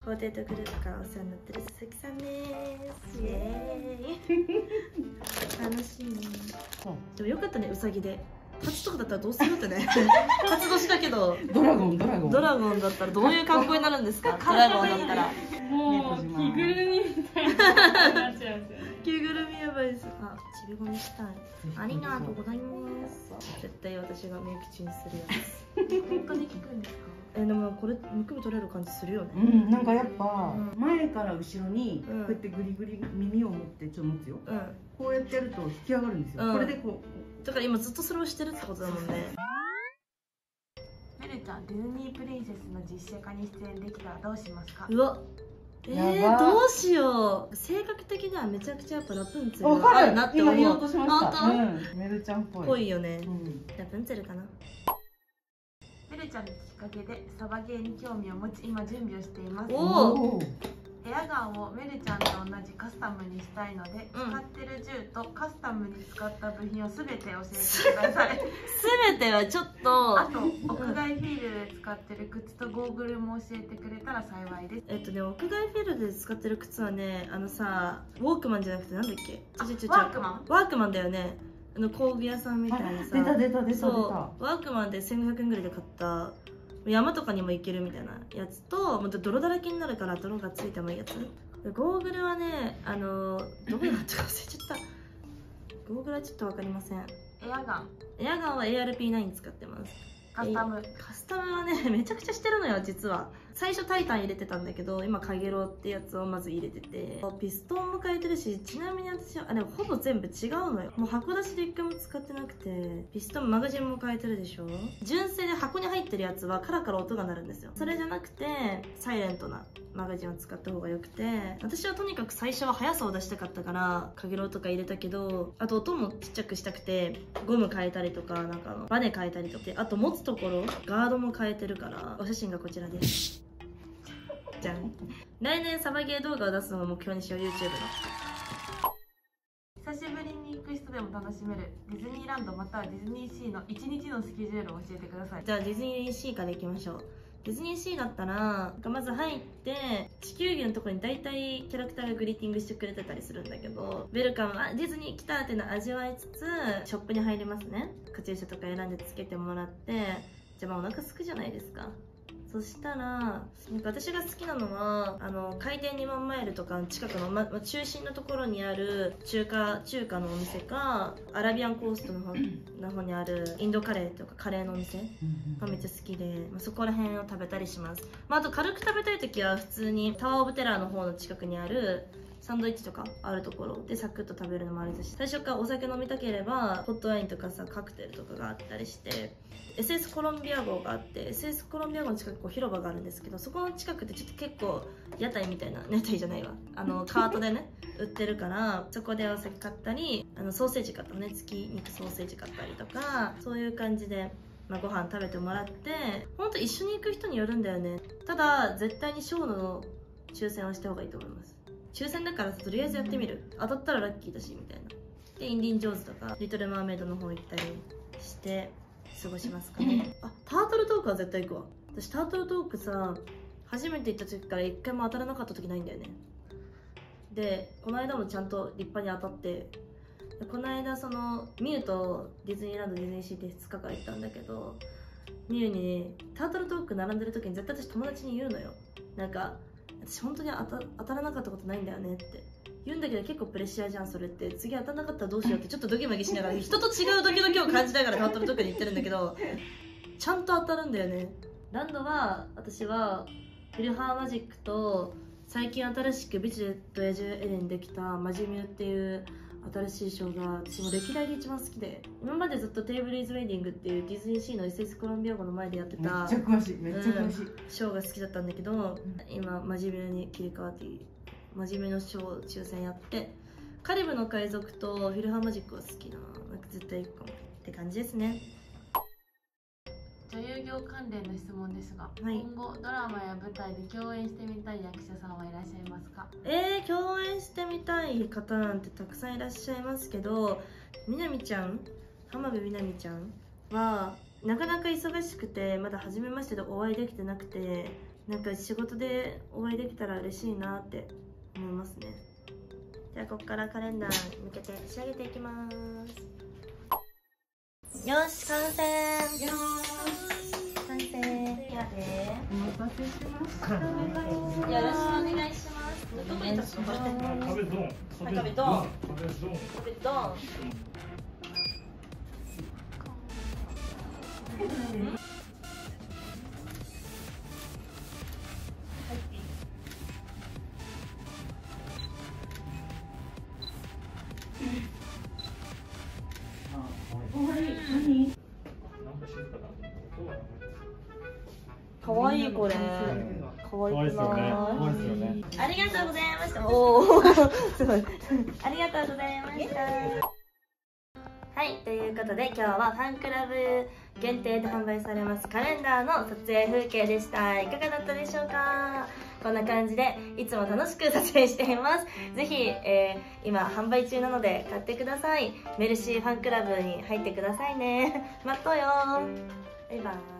ポテトグループからお世話になってる鈴木さんです。イエーイ楽しいね。でもよかったね、ウサギで。タツとかだったらどうするってね。活動したけどドラゴンだったらどういう格好になるんですか？ドラゴンだったらもう着ぐるみみたいななっちゃうんですよね。 着ぐるみやばいです。あ、ちびごみしたい。ありがとうございます。絶対私がメイク中にするやつ。本当に効くんですか？でもこれむくみ取れる感じするよね。 なんかやっぱ前から後ろにこうやってグリグリ耳を持ってちょっと持つよ。こうやってやると引き上がるんですよ。これでこう。だから今ずっとそれをしてるってことだもんね。 メルちゃん、ディズニープリンセスの実写化に出演できたらどうしますか？ うわ、どうしよう。性格的にはめちゃくちゃやっぱラプンツェルがあるなって思う。 今言おうとしました。メルちゃんっぽい。 ぽいよね。ラプンツェルかな。 メルちゃんのきっかけでサバゲーに興味を持ち、今準備をしています。エアガンをメルちゃんと同じカスタムにしたいので、使ってる銃とカスタムに使った部品をすべて教えてください。 すべてはちょっと。 あと屋外フィールドで使ってる靴とゴーグルも教えてくれたら幸いです。 屋外フィールドで使ってる靴はね、ウォークマンじゃなくてなんだっけ？ ワークマン？ ワークマンだよね。工具屋さんみたいにさ。 出た。 そう、ワークマンで1500円ぐらいで買った。山とかにも行けるみたいなやつと、もっと泥だらけになるから泥がついてもいいやつ。ゴーグルはね、どこだったか忘れちゃった。ゴーグルはちょっと分かりません。 エアガンは ARP9 使ってます。 カスタムはね、めちゃくちゃしてるのよ、実は。最初タイタン入れてたんだけど、今カゲロウってやつをまず入れてて、ピストンも変えてるし、ちなみに私はでもほぼ全部違うのよ。もう箱出しで一回も使ってなくて、ピストンマガジンも変えてるでしょ。純正で箱に入ってるやつはカラカラ音が鳴るんですよ。それじゃなくてサイレントなマガジンを使った方がよくて、私はとにかく最初は速さを出したかったからカゲロウとか入れたけど、あと音もちっちゃくしたくてゴム変えたりとか、なんかバネ変えたりとか、あと持つところガードも変えてるから、お写真がこちらです。じゃん。来年サバゲー動画を出すのを目標にしよう。 YouTube の久しぶりに行く人でも楽しめるディズニーランドまたはディズニーシーの1日のスケジュールを教えてください。 じゃあディズニーシーから行きましょう。ディズニーシーだったらまず入って地球儀のところに大体キャラクターがグリーティングしてくれてたりするんだけど、ウェルカムディズニー来たっていうのを味わいつつショップに入りますね。カチューシャとか選んでつけてもらって、じゃあお腹すくじゃないですか。そしたらなんか私が好きなのは海底2万マイルとかの近くの、中心のところにある中華のお店か、アラビアンコーストの方にあるインドカレーとかカレーのお店がめっちゃ好きで、そこら辺を食べたりします。あと軽く食べたい時は普通にタワーオブテラーの方の近くにあるサンドイッチとかあるところでサクッと食べるのもありですし、最初からお酒飲みたければホットワインとかさ、カクテルとかがあったりして、 SS コロンビア号があって、 SS コロンビア号の近く広場があるんですけど、そこの近くってちょっと結構屋台みたいな、屋台じゃないわ、カートでね売ってるから、そこでお酒買ったり、ソーセージ買ったね、月肉ソーセージ買ったりとか、そういう感じでご飯食べてもらって、ほんと一緒に行く人によるんだよね。ただ絶対にショーの抽選はした方がいいと思います。抽選だからとりあえずやってみる、当たったらラッキーだしみたいな。でインディン・ジョーンズとかリトル・マーメイドの方行ったりして過ごしますかね。タートルトークは絶対行くわ。私タートルトークさ、初めて行った時から一回も当たらなかった時ないんだよね。でこの間もちゃんと立派に当たって、この間ミュウとディズニーランドディズニーシーって2日間行ったんだけど、ミュウにタートルトーク並んでる時に絶対私友達に言うのよ。なんか私本当に当たらなかったことないんだよねって言うんだけど、結構プレッシャーじゃんそれって。次当たらなかったらどうしようってちょっとドキドキしながら、人と違うドキドキを感じながらタートルトークに行ってるんだけど、ちゃんと当たるんだよね。ランドは私はフィルハーマジックと最近新しくビチレット・エジュエレンできたマジミューっていう新しいショーが私も歴代で一番好きで、今までずっとテーブル・イズ・ウェディングっていうディズニーシーの SS コロンビア号の前でやってためっちゃ詳しいショーが好きだったんだけど、今マジミューに切り替わってマジミューのショー抽選やって、カリブの海賊とフィルハーマジックは好きな、なんか絶対行くかもって感じですね。 女優業関連の質問ですが、今後ドラマや舞台で共演してみたい役者さんはいらっしゃいますか？ 共演してみたい方なんてたくさんいらっしゃいますけど、みなみちゃん、浜辺美波ちゃんはなかなか忙しくてまだ初めましてでお会いできてなくて、 なんか仕事でお会いできたら嬉しいなって思いますね。じゃあここからカレンダーに向けて仕上げていきます。よし、完成。完成。やで。 お待たせしました。 よろしくお願いします。どこに立つの？壁ドン。壁ドン。壁ドン。壁ドン。かわいいこれ。かわいくない？ありがとうございました。おお、すごい。ありがとうございました。はい、ということで今日はファンクラブ限定で販売されますカレンダーの撮影風景でした。いかがだったでしょうか？こんな感じでいつも楽しく撮影しています。ぜひ、今販売中なので買ってください。メルシーファンクラブに入ってくださいね。待っとうよ。バイバイ。